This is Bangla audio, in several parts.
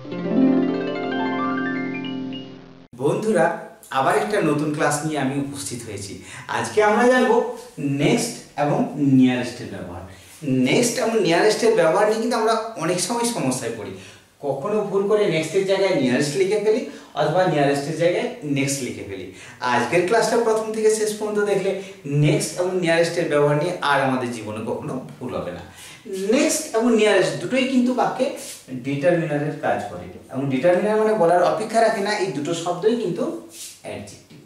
বন্ধুরা, আবার একটা নতুন ক্লাস নিয়ে আমি উপস্থিত হয়েছি। আজকে আমরা জানবো নেক্সট এবং নিয়ারেস্টের ব্যবহার। নেক্সট এবং নিয়ারেস্টের ব্যবহার নিয়ে কিন্তু আমরা অনেক সময় সমস্যায় পড়ি। কখনো ভুল করে নেক্সটের জায়গায় নিয়ারেস্ট লিখে ফেলি, অথবা নিয়ারেস্টের জায়গায় নেক্সট লিখে ফেলি। আজকের ক্লাসটা প্রথম থেকে শেষ পর্যন্ত দেখলে নেক্সট এবং নিয়ারেস্টের ব্যবহার নিয়ে আর আমাদের জীবনে কখনো ভুল হবে না। নেক্সট এবং নিয়ারেস্ট দুটোই কিন্তু বাক্যে ডিটারমিনারের কাজ করে, এবং ডিটারমিনার মানে বলার অপেক্ষা রাখে না। এই দুটো শব্দই কিন্তু অ্যাডজেক্টিভ।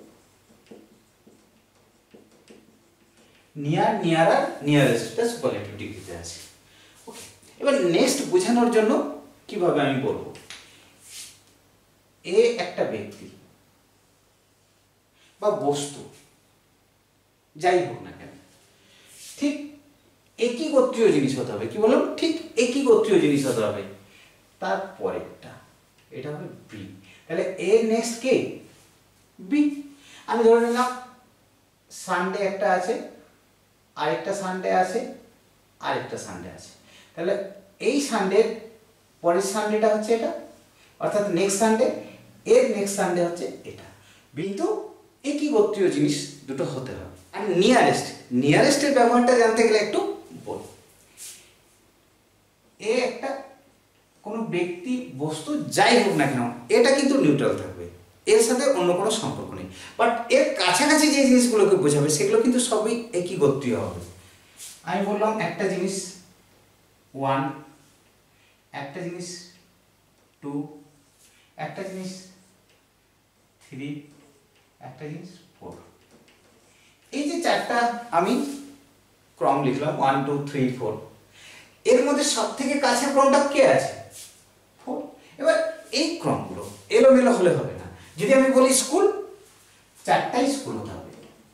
নিয়ার, নিয়ারার, নিয়ারেস্টটা সুপারলেটিভ ডিগ্রিতে আছে। ওকে, এবার নেক্সট বোঝানোর জন্য কিভাবে আমি বলবো, এ একটা ব্যক্তি বা বস্তু যাই হোক না কেন, ঠিক একই গোত্রীয় জিনিস হতে হবে। কি বললাম? ঠিক একই গোত্রীয় জিনিস হতে হবে। তারপরেরটা এটা হবে বি। তাহলে এ নেক্সট কে? বি। আমি ধরে নিলাম সানডে একটা আছে, আরেকটা সানডে আছে, আরেকটা সানডে আছে। তাহলে এই সানডের পরের সানডেটা হচ্ছে এটা, অর্থাৎ নেক্সট সানডে। এর নেক্সট সানডে হচ্ছে এটা। কিন্তু একই গোত্রীয় জিনিস দুটো হতে হবে। আর নিয়ারেস্ট, নিয়ারেস্টের ব্যবহারটা জানতে গেলে একটু বল। এ একটা কোনো ব্যক্তি, বস্তু যাই হোক না কেন, এটা কিন্তু নিউট্রাল থাকবে, এর সাথে অন্য কোনো সম্পর্ক নেই। বাট এর কাছাকাছি যে জিনিসগুলোকে বোঝাবে সেগুলো কিন্তু সবই একই গোত্রীয় হবে। আমি বললাম একটা জিনিস 1, একটা জিনিস 2, একটা জিনিস 3, একটা জিনিস 4। এই যে চারটা আমি ক্রম লিখলাম 1 2 3 4, এর মধ্যে সব থেকে কাছের ক্রমটা কে আছে? 4। এবার এই ক্রমগুলো এলোমেলো হলে হবে না। যদি আমি বলি স্কুল, চারটাই স্কুল হতে হবে।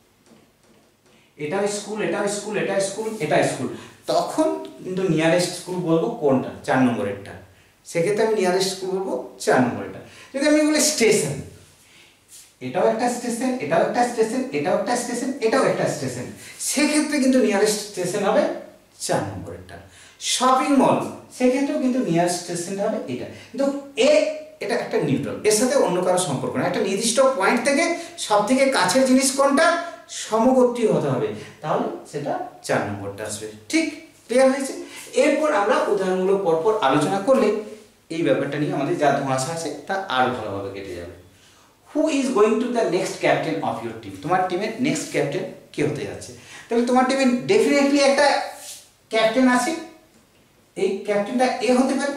এটাও স্কুল, এটাও স্কুল, এটা স্কুল, এটা স্কুল। তখন কিন্তু নিয়ারেস্ট স্কুল বলবো কোনটা? 4 নম্বরেরটা। সেক্ষেত্রে আমি নিয়ারেস্ট স্কুল বলবো 4 নম্বরেরটা। যদি আমি বলি স্টেশন, এটাও একটা স্টেশন, এটাও একটা স্টেশন, এটাও একটা স্টেশন, এটাও একটা স্টেশন, সেক্ষেত্রে কিন্তু নিয়ারেস্ট স্টেশন হবে 4 নম্বরেরটা। শপিং মল, সেক্ষেত্রেও কিন্তু নিয়ারেস্ট স্টেশনটা হবে এটা। কিন্তু এটা একটা নিউট্রাল, এর সাথে অন্য কারো সম্পর্ক না। একটা নির্দিষ্ট পয়েন্ট থেকে সব থেকে কাছের জিনিস কোনটা, সমগোত্রীয় হতে হবে, তাহলে সেটা 4 নম্বরটা আসবে। ঠিক ক্লিয়ার হয়েছে? এরপর আমরা উদাহরণগুলো পরপর আলোচনা করলে এই ব্যাপারটা নিয়ে আমাদের যা ধোঁয়াশা আছে তা আরো ভালোভাবে কেটে যাবে। Who is going to the next captain of your team? তোমার টিমের নেক্সট ক্যাপ্টেন কে হতে যাচ্ছে? তাহলে তোমার টিমে ডেফিনেটলি একটা ক্যাপ্টেন আছে। এই ক্যাপ্টেনটা এ হতে পারে,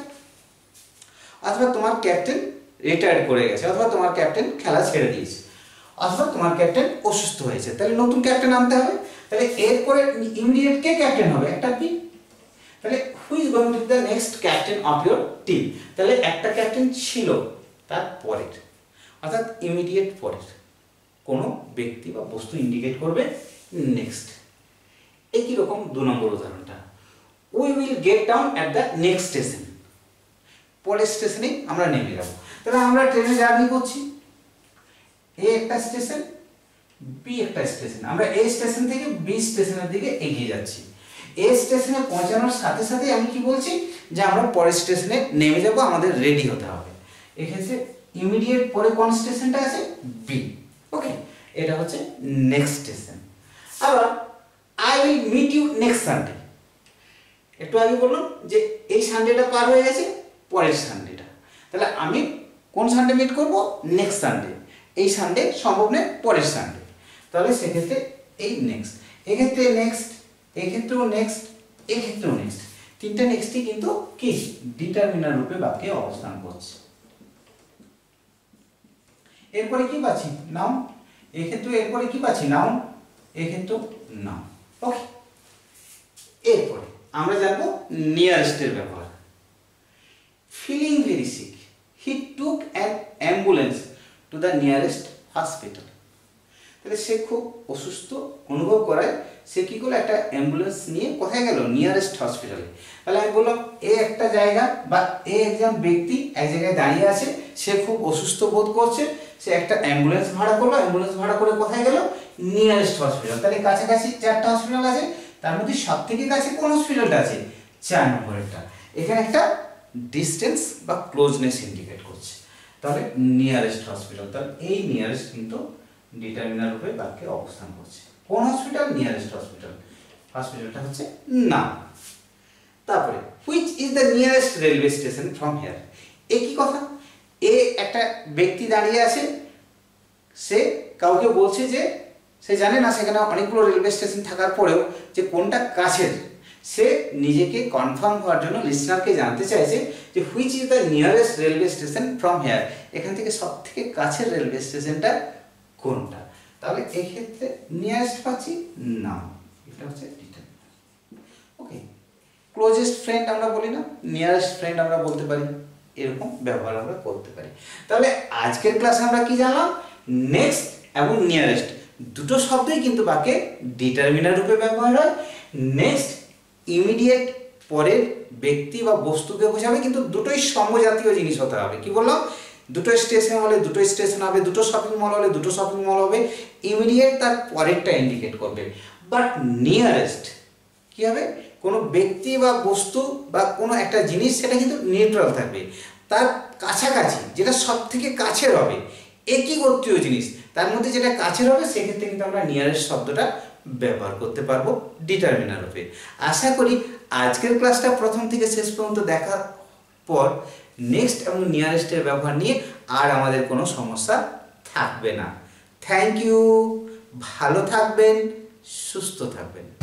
অথবা তোমার ক্যাপ্টেন রিটায়ার্ড করে গেছে, অথবা তোমার ক্যাপ্টেন খেলা ছেড়ে দিয়েছে, অথবা তোমার ক্যাপ্টেন অসুস্থ হয়েছে। তাহলে নতুন ক্যাপ্টেন আনতে হবে। তাহলে এরপরে ইমিডিয়েট কে ক্যাপ্টেন হবে? একটা বি। তাহলে who is going to the next captain of your team? তাহলে একটা ক্যাপ্টেন ছিল, তার পরের, অর্থাৎ ইমিডিয়েট পরের কোনো ব্যক্তি বা বস্তু ইন্ডিকেট করবে নেক্সট। একই রকম 2 নম্বর উদাহরণটা, we will get down at the next station. পরের স্টেশনে আমরা নেমে যাব। তাহলে আমরা ট্রেনে জার্নি করছি, এ একটা স্টেশন, বি একটা স্টেশন। আমরা এ স্টেশন থেকে বি স্টেশনের দিকে এগিয়ে যাচ্ছি। এ স্টেশনে পৌঁছানোর সাথে সাথে আমি কি বলছি, যে আমরা পরের স্টেশনে নেমে যাব, আমাদের রেডি হতে হবে। এক্ষেত্রে ইমিডিয়েট পরে কোন স্টেশনটা আছে? বি। ওকে, এটা হচ্ছে নেক্সট স্টেশন। আবার I will meet you next Sunday. একটু আগে বললাম যে এই সানডেটা পার হয়ে গেছে, পরের সানডেটা। তাহলে আমি কোন সানডে মিট করব? Next Sunday. এই সানডে সম্ভব নয়, পরের সানডে। তাহলে সেক্ষেত্রে এই নেক্সট, এক্ষেত্রে নেক্সট, এক্ষেত্রেও নেক্সট, এক্ষেত্রেও নেক্সট। তিনটা নেক্সটই কিন্তু কি ডিটারমিনার রূপে বাক্যে অবস্থান করছে। এরপরে কি পাচ্ছি? নাউন। এক্ষেত্রে এরপরে কি পাচ্ছি? নাউন। এক্ষেত্রেও নাউন। ওকে, এরপরে আমরা জানবো নিয়ারেস্টের ব্যবহার। Feeling very sick, he took an ambulance to the nearest hospital. তাহলে সে খুব অসুস্থ অনুভব করায় সে কি করলো, একটা অ্যাম্বুলেন্স নিয়ে কোথায় গেল? নিয়ারেস্ট হসপিটালে। তাহলে আমি বললাম এ একটা জায়গা বা এ একজন ব্যক্তি এক জায়গায় দাঁড়িয়ে আছে, সে খুব অসুস্থ বোধ করছে, সে একটা অ্যাম্বুলেন্স ভাড়া করলো। অ্যাম্বুলেন্স ভাড়া করে কোথায় গেল? Nearest hospital. তাহলে কাছাকাছি 4টা হসপিটাল আছে, তার মধ্যে সব থেকে কাছে কোন হসপিটালটা আছে? 4 নম্বরেরটা। এখানে একটা ডিস্টেন্স বা ক্লোজনেস ইন্ডিকেট করছে। তাহলে নিয়ারেস্ট হসপিটাল, তাহলে এই নিয়ারেস্ট কিন্তু ডিটারমিনার রূপে বাক্যে অবস্থান করছে। কোন হসপিটাল? Nearest hospital. হসপিটালটা হচ্ছে নাম। তারপরে which is the nearest railway station from here. একই কথা, একটা ব্যক্তি দাঁড়িয়ে আছে, সে কাউকে বলছে যে সে জানে না সেখানে অনেকগুলো রেলওয়ে স্টেশন থাকার পরেও যে কোনটা কাছের, সে নিজেকে কনফার্ম হওয়ার জন্য লিসনারকে জানতে চাইছে যে which is the nearest railway station from here, এখান থেকে সব থেকে কাছের রেলওয়ে স্টেশনটা কোনটা। তাহলে এই ক্ষেত্রে নিয়ারেস্ট পাচ্ছি নাম, এটা হচ্ছে ডিটারমিনার। ওকে, ক্লোজেস্ট ফ্রেন্ড আমরা বলি না, নিয়ারেস্ট ফ্রেন্ড আমরা বলতে পারি, এরকম ব্যবহার আমরা করতে পারি। তাহলে আজকের ক্লাসে আমরা কি জানলাম? নেক্সট এবং নিয়ারেস্ট দুটো শব্দই কিন্তু বাক্যে ডিটারমিনার রূপে ব্যবহার হয়। নেক্সট ইমিডিয়েট পরের ব্যক্তি বা বস্তুকে বোঝাবে, কিন্তু দুটোই সমজাতীয় জিনিস হতে হবে। কি বললাম? দুটো স্টেশন হলে দুটো স্টেশন হবে, দুটো শপিং মল হলে দুটো শপিং মল হবে। ইমিডিয়েট তার পরেরটা ইন্ডিকেট করবে, বাট নিয়ারেস্ট কি হবে? কোনো ব্যক্তি বা বস্তু বা কোনো একটা জিনিস সেটা কিন্তু নিউট্রাল থাকবে, তার কাছাকাছি যেটা সব থেকে কাছের হবে, একই গোত্রীয় জিনিস তার মধ্যে যেটা কাছের হবে, সেক্ষেত্রে কিন্তু আমরা নিয়ারেস্ট শব্দটা ব্যবহার করতে পারবো ডিটারমিনার রূপে। আশা করি আজকের ক্লাসটা প্রথম থেকে শেষ পর্যন্ত দেখার পর নেক্সট এবং নিয়ারেস্টের ব্যবহার নিয়ে আর আমাদের কোনো সমস্যা থাকবে না। থ্যাংক ইউ, ভালো থাকবেন, সুস্থ থাকবেন।